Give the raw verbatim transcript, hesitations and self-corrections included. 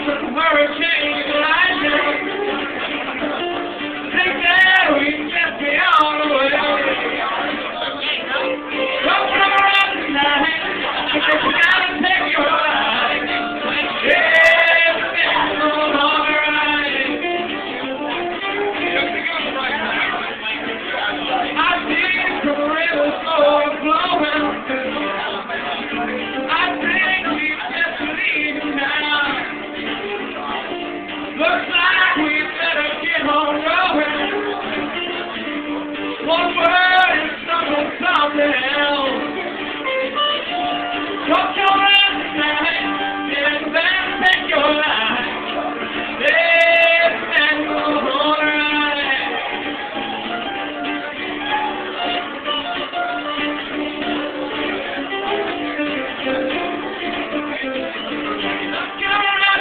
Hurricane Elijah, take care, we get me all the way. Come from around tonight.